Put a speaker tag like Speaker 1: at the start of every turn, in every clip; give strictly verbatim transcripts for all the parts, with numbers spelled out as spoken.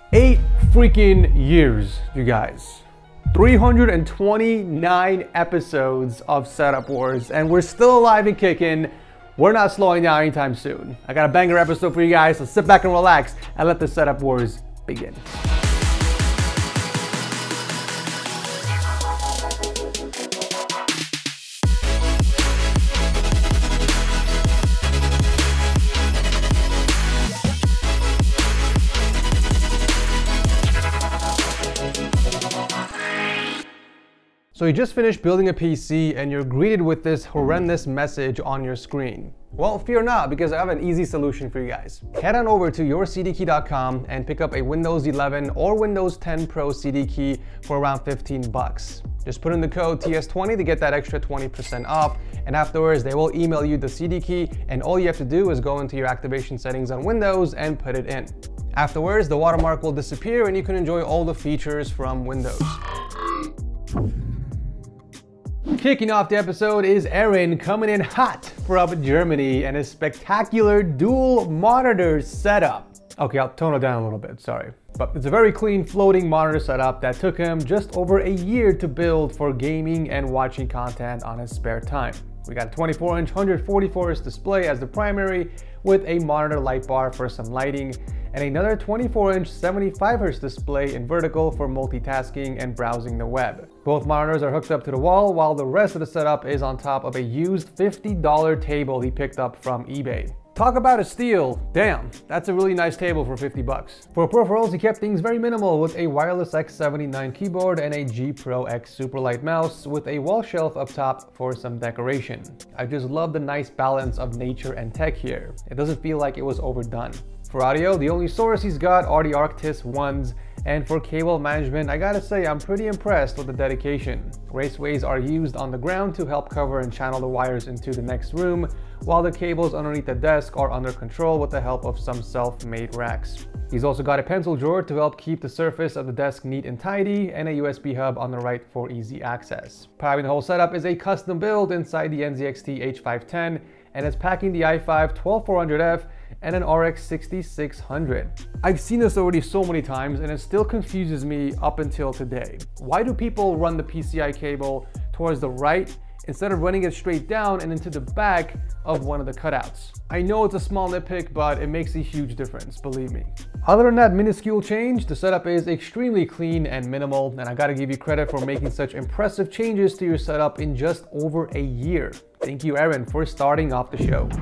Speaker 1: Eight freaking years, you guys. three hundred twenty-nine episodes of Setup Wars, and we're still alive and kicking. We're not slowing down anytime soon. I got a banger episode for you guys, so sit back and relax and let the Setup Wars begin. So you just finished building a P C and you're greeted with this horrendous message on your screen. Well, fear not, because I have an easy solution for you guys. Head on over to your C D key dot com and pick up a Windows eleven or Windows ten Pro C D key for around fifteen bucks. Just put in the code T S twenty to get that extra twenty percent off, and afterwards they will email you the C D key, and all you have to do is go into your activation settings on Windows and put it in. Afterwards, the watermark will disappear and you can enjoy all the features from Windows. Kicking off the episode is Aaron, coming in hot from Germany and his spectacular dual monitor setup. Okay, I'll tone it down a little bit, sorry. But it's a very clean floating monitor setup that took him just over a year to build for gaming and watching content on his spare time. We got a twenty-four inch one forty-four hertz display as the primary, with a monitor light bar for some lighting, and another twenty-four inch seventy-five hertz display in vertical for multitasking and browsing the web. Both monitors are hooked up to the wall, while the rest of the setup is on top of a used fifty dollar table he picked up from eBay. Talk about a steal. Damn, that's a really nice table for fifty bucks. For peripherals, he kept things very minimal with a wireless X seventy-nine keyboard and a G Pro X Superlight mouse with a wall shelf up top for some decoration. I just love the nice balance of nature and tech here. It doesn't feel like it was overdone. For audio, the only source he's got are the Arctis ones, and for cable management, I gotta say I'm pretty impressed with the dedication. Raceways are used on the ground to help cover and channel the wires into the next room, while the cables underneath the desk are under control with the help of some self-made racks. He's also got a pencil drawer to help keep the surface of the desk neat and tidy, and a U S B hub on the right for easy access. Powering the whole setup is a custom build inside the N Z X T H five ten, and it's packing the i five twelve four hundred F and an R X sixty-six hundred. I've seen this already so many times and it still confuses me up until today. Why do people run the P C I cable towards the right instead of running it straight down and into the back of one of the cutouts? I know it's a small nitpick, but it makes a huge difference, believe me. Other than that minuscule change, the setup is extremely clean and minimal, and I gotta give you credit for making such impressive changes to your setup in just over a year. Thank you, Aaron, for starting off the show.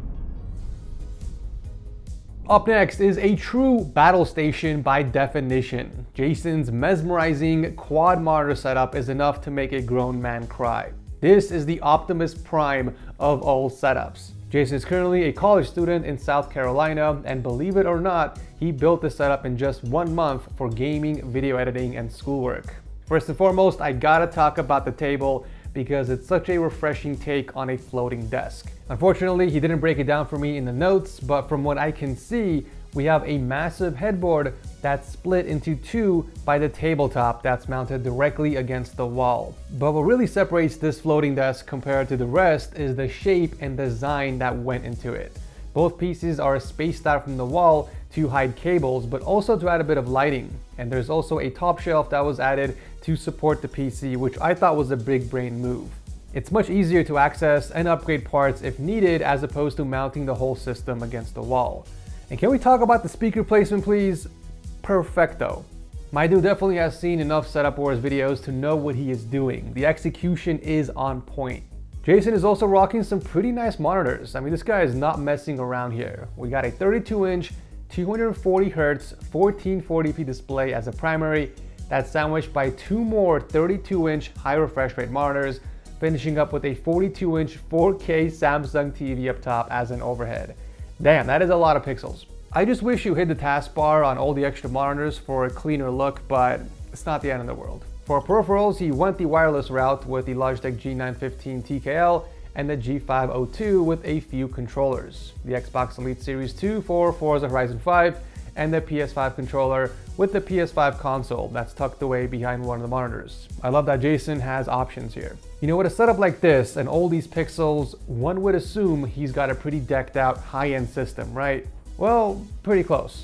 Speaker 1: Up next is a true battle station by definition. Jason's mesmerizing quad monitor setup is enough to make a grown man cry. This is the Optimus Prime of all setups. Jason is currently a college student in South Carolina, and believe it or not, he built the setup in just one month for gaming, video editing, and schoolwork. First and foremost, I gotta talk about the table because it's such a refreshing take on a floating desk. Unfortunately, he didn't break it down for me in the notes, but from what I can see, we have a massive headboard that's split into two by the tabletop that's mounted directly against the wall. But what really separates this floating desk compared to the rest is the shape and design that went into it. Both pieces are spaced out from the wall to hide cables, but also to add a bit of lighting. And there's also a top shelf that was added to support the P C, which I thought was a big brain move. It's much easier to access and upgrade parts if needed, as opposed to mounting the whole system against the wall. And can we talk about the speaker placement, please? Perfecto. My dude definitely has seen enough Setup Wars videos to know what he is doing. The execution is on point. Jason is also rocking some pretty nice monitors. I mean, this guy is not messing around here. We got a thirty-two inch, two forty hertz, fourteen forty p display as a primary, that's sandwiched by two more thirty-two inch high refresh rate monitors, finishing up with a forty-two inch four K Samsung T V up top as an overhead. Damn, that is a lot of pixels. I just wish you hit the taskbar on all the extra monitors for a cleaner look, but it's not the end of the world. For peripherals, he went the wireless route with the Logitech G nine fifteen T K L and the G five oh two with a few controllers. The Xbox Elite Series two for Forza Horizon five, and the P S five controller with the P S five console that's tucked away behind one of the monitors. I love that Jason has options here. You know, with a setup like this and all these pixels, one would assume he's got a pretty decked out high-end system, right? Well, pretty close.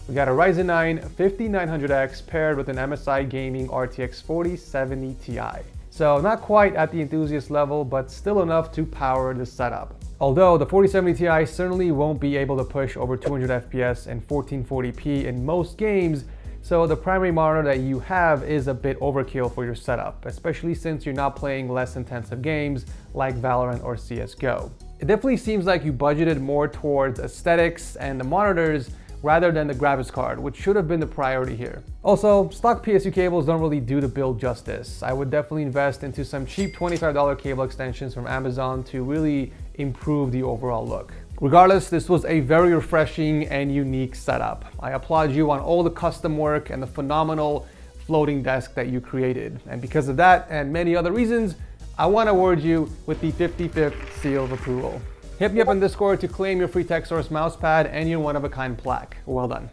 Speaker 1: We got a Ryzen nine fifty-nine hundred X paired with an M S I Gaming R T X forty seventy Ti. So not quite at the enthusiast level, but still enough to power the setup. Although the forty seventy Ti certainly won't be able to push over two hundred F P S and fourteen forty p in most games, so the primary monitor that you have is a bit overkill for your setup, especially since you're not playing less intensive games like Valorant or C S G O. It definitely seems like you budgeted more towards aesthetics and the monitors rather than the graphics card, which should have been the priority here. Also, stock P S U cables don't really do the build justice. I would definitely invest into some cheap twenty-five dollar cable extensions from Amazon to really improve the overall look. Regardless, this was a very refreshing and unique setup. I applaud you on all the custom work and the phenomenal floating desk that you created. And because of that and many other reasons, I want to award you with the fifty-fifth seal of approval. Hit me up on Discord to claim your free TechSource mousepad and your one-of-a-kind plaque. Well done.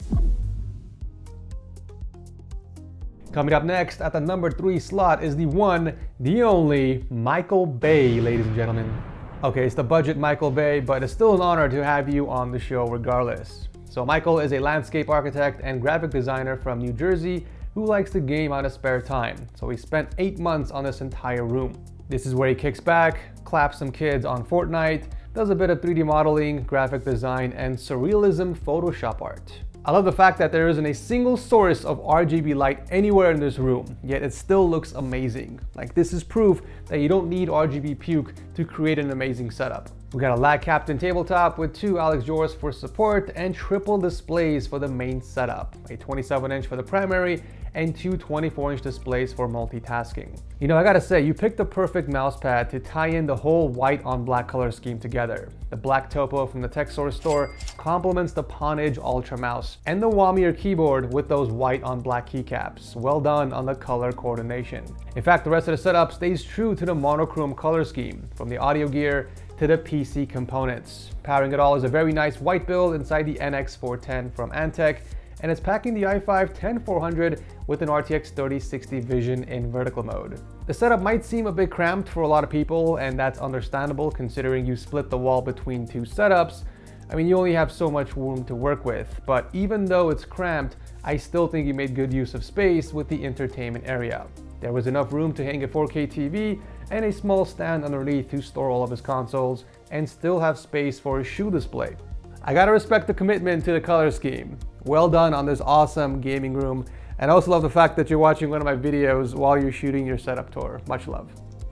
Speaker 1: Coming up next at the number three slot is the one, the only Michael Bay, ladies and gentlemen. Okay, it's the budget Michael Bay, but it's still an honor to have you on the show regardless. So Michael is a landscape architect and graphic designer from New Jersey who likes to game on his spare time. So he spent eight months on this entire room. This is where he kicks back, claps some kids on Fortnite, does a bit of three D modeling, graphic design, and surrealism Photoshop art. I love the fact that there isn't a single source of R G B light anywhere in this room, yet it still looks amazing. Like, this is proof that you don't need R G B puke to create an amazing setup. We got a Lag Captain tabletop with two Alex Jors for support and triple displays for the main setup. A twenty-seven inch for the primary and two twenty-four inch displays for multitasking. You know, I gotta say, you picked the perfect mousepad to tie in the whole white on black color scheme together. The black topo from the TechSource store complements the Ponage Ultra mouse and the Wamier keyboard with those white on black keycaps. Well done on the color coordination. In fact, the rest of the setup stays true to the monochrome color scheme, from the audio gear to the P C components. Powering it all is a very nice white build inside the N X four ten from Antec, and it's packing the i five ten four hundred with an R T X thirty sixty Vision in vertical mode. The setup might seem a bit cramped for a lot of people, and that's understandable considering you split the wall between two setups. I mean, you only have so much room to work with, but even though it's cramped, I still think you made good use of space with the entertainment area. There was enough room to hang a four K T V and a small stand underneath to store all of his consoles, and still have space for a shoe display. I gotta respect the commitment to the color scheme. Well done on this awesome gaming room, and I also love the fact that you're watching one of my videos while you're shooting your setup tour. Much love.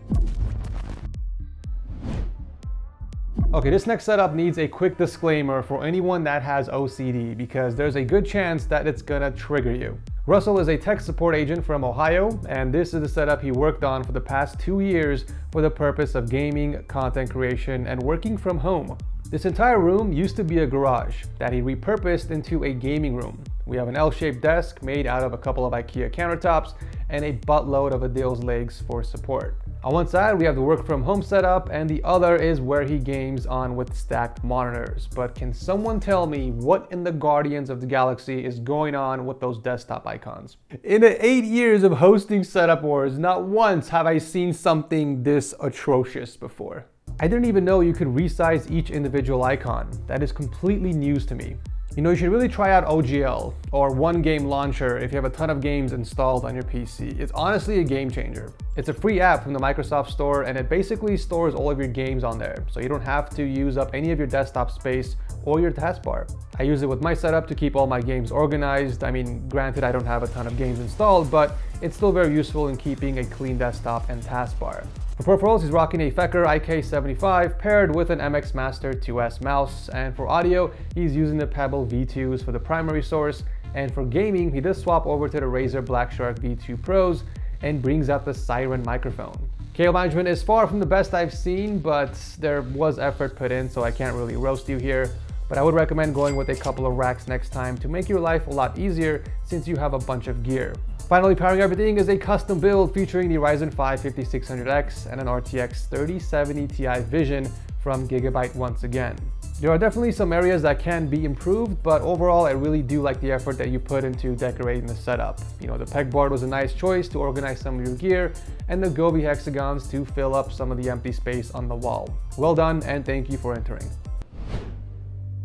Speaker 1: Okay, this next setup needs a quick disclaimer for anyone that has O C D, because there's a good chance that it's gonna trigger you. Russell is a tech support agent from Ohio, and this is the setup he worked on for the past two years for the purpose of gaming, content creation, and working from home. This entire room used to be a garage that he repurposed into a gaming room. We have an L-shaped desk made out of a couple of IKEA countertops and a buttload of Adil's legs for support. On one side, we have the work from home setup, and the other is where he games on with stacked monitors. But can someone tell me what in the Guardians of the Galaxy is going on with those desktop icons? In the eight years of hosting Setup Wars, not once have I seen something this atrocious before. I didn't even know you could resize each individual icon. That is completely news to me. You know, you should really try out O G L or One Game Launcher if you have a ton of games installed on your P C. It's honestly a game changer. It's a free app from the Microsoft Store, and it basically stores all of your games on there, so you don't have to use up any of your desktop space or your taskbar. I use it with my setup to keep all my games organized. I mean, granted, I don't have a ton of games installed, but it's still very useful in keeping a clean desktop and taskbar. For peripherals, he's rocking a Fecker I K seventy-five paired with an M X Master two S mouse, and for audio, he's using the Pebble V twos for the primary source, and for gaming, he does swap over to the Razer Blackshark V two Pros and brings out the Siren microphone. Cable management is far from the best I've seen, but there was effort put in, so I can't really roast you here. But I would recommend going with a couple of racks next time to make your life a lot easier since you have a bunch of gear. Finally, powering everything is a custom build featuring the Ryzen five fifty-six hundred X and an R T X thirty seventy Ti Vision from Gigabyte once again. There are definitely some areas that can be improved, but overall I really do like the effort that you put into decorating the setup. You know, the pegboard was a nice choice to organize some of your gear, and the Gobi hexagons to fill up some of the empty space on the wall. Well done, and thank you for entering.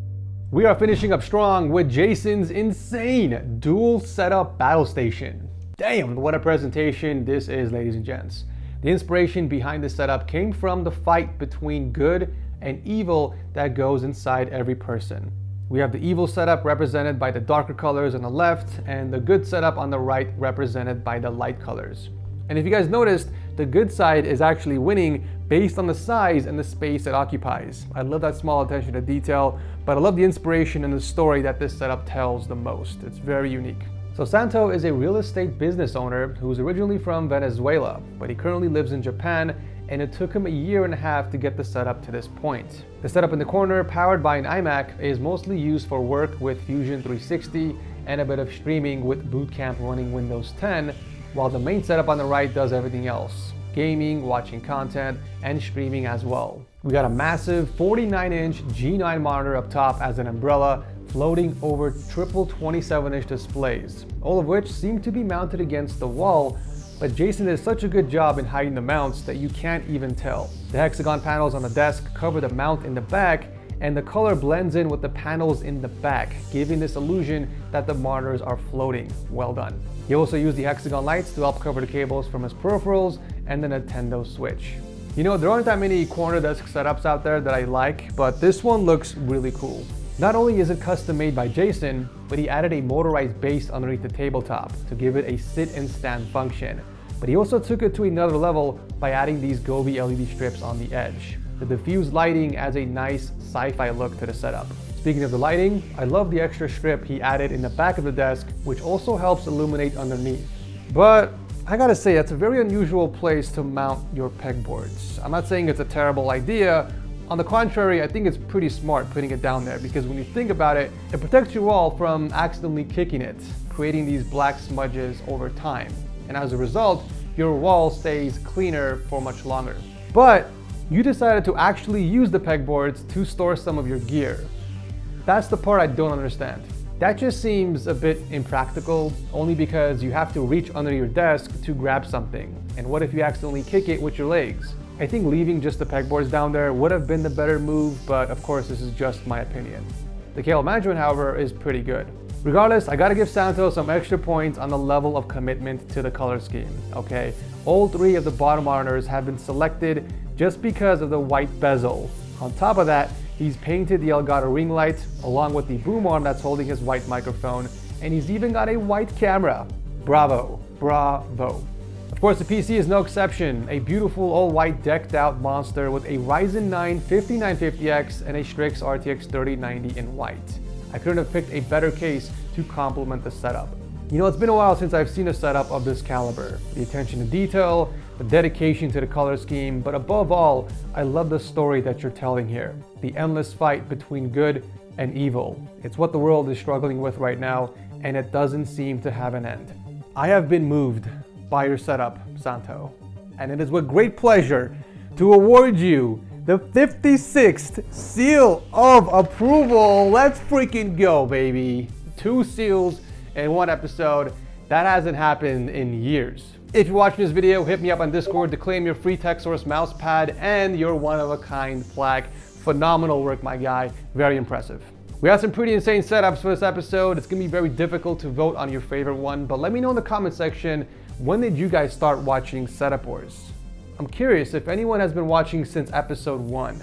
Speaker 1: We are finishing up strong with Jason's insane dual setup battle station. Damn, what a presentation this is, ladies and gents. The inspiration behind this setup came from the fight between good and evil that goes inside every person. We have the evil setup represented by the darker colors on the left and the good setup on the right represented by the light colors. And if you guys noticed, the good side is actually winning based on the size and the space it occupies. I love that small attention to detail, but I love the inspiration and the story that this setup tells the most. It's very unique. So Santo is a real estate business owner who's originally from Venezuela, but he currently lives in Japan, and it took him a year and a half to get the setup to this point. The setup in the corner, powered by an iMac, is mostly used for work with Fusion three sixty and a bit of streaming with Boot Camp running Windows ten, while the main setup on the right does everything else: gaming, watching content, and streaming as well. We got a massive forty-nine inch G nine monitor up top as an umbrella, floating over triple twenty-seven inch displays, all of which seem to be mounted against the wall, but Jason did such a good job in hiding the mounts that you can't even tell. The hexagon panels on the desk cover the mount in the back, and the color blends in with the panels in the back, giving this illusion that the monitors are floating. Well done. He also used the hexagon lights to help cover the cables from his peripherals and the Nintendo Switch. You know, there aren't that many corner desk setups out there that I like, but this one looks really cool. Not only is it custom made by Jason, but he added a motorized base underneath the tabletop to give it a sit and stand function. But he also took it to another level by adding these Govee L E D strips on the edge. The diffused lighting adds a nice sci-fi look to the setup. Speaking of the lighting, I love the extra strip he added in the back of the desk, which also helps illuminate underneath. But I gotta say, it's a very unusual place to mount your pegboards. I'm not saying it's a terrible idea. On the contrary, I think it's pretty smart putting it down there, because when you think about it, it protects your wall from accidentally kicking it, creating these black smudges over time. And as a result, your wall stays cleaner for much longer. But you decided to actually use the pegboards to store some of your gear. That's the part I don't understand. That just seems a bit impractical, only because you have to reach under your desk to grab something. And what if you accidentally kick it with your legs? I think leaving just the pegboards down there would have been the better move, but of course this is just my opinion. The cable management, however, is pretty good. Regardless, I gotta give Santo some extra points on the level of commitment to the color scheme, okay? All three of the bottom monitors have been selected just because of the white bezel. On top of that, he's painted the Elgato ring light along with the boom arm that's holding his white microphone, and he's even got a white camera. Bravo, bravo. Of course, the P C is no exception. A beautiful all-white decked out monster with a Ryzen nine fifty-nine fifty X and a Strix R T X thirty ninety in white. I couldn't have picked a better case to complement the setup. You know, it's been a while since I've seen a setup of this caliber. The attention to detail, the dedication to the color scheme, but above all, I love the story that you're telling here. The endless fight between good and evil. It's what the world is struggling with right now, and it doesn't seem to have an end. I have been moved by your setup, Santo, and it is with great pleasure to award you the fifty-sixth seal of approval. Let's freaking go, baby. Two seals in one episode. That hasn't happened in years. If you're watching this video, hit me up on Discord to claim your free TechSource mouse pad and your one-of-a-kind plaque. Phenomenal work, my guy. Very impressive. We have some pretty insane setups for this episode. It's gonna be very difficult to vote on your favorite one, but let me know in the comment section, when did you guys start watching Setup Wars? I'm curious if anyone has been watching since episode one.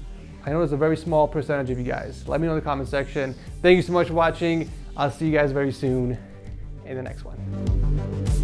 Speaker 1: I know there's a very small percentage of you guys. Let me know in the comment section. Thank you so much for watching. I'll see you guys very soon in the next one.